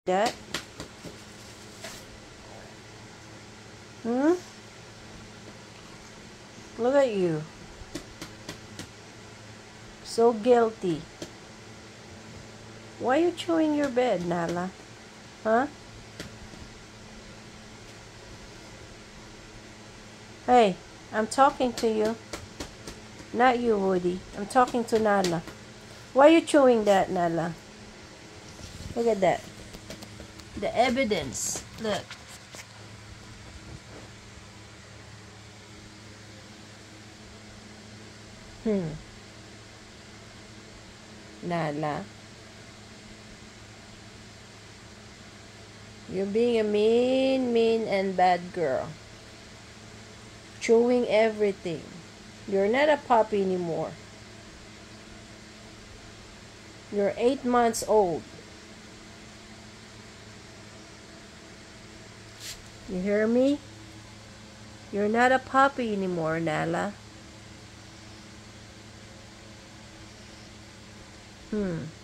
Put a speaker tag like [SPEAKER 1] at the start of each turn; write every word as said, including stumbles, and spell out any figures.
[SPEAKER 1] That? Hmm? Look at you. So guilty. Why are you chewing your bed, Nala? Huh? Hey, I'm talking to you. Not you, Woody. I'm talking to Nala. Why are you chewing that, Nala? Look at that. The evidence. Look. Hmm. Nala. You're being a mean, mean, and bad girl. Chewing everything. You're not a puppy anymore. You're eight months old. You hear me? You're not a puppy anymore, Nala. Hmm.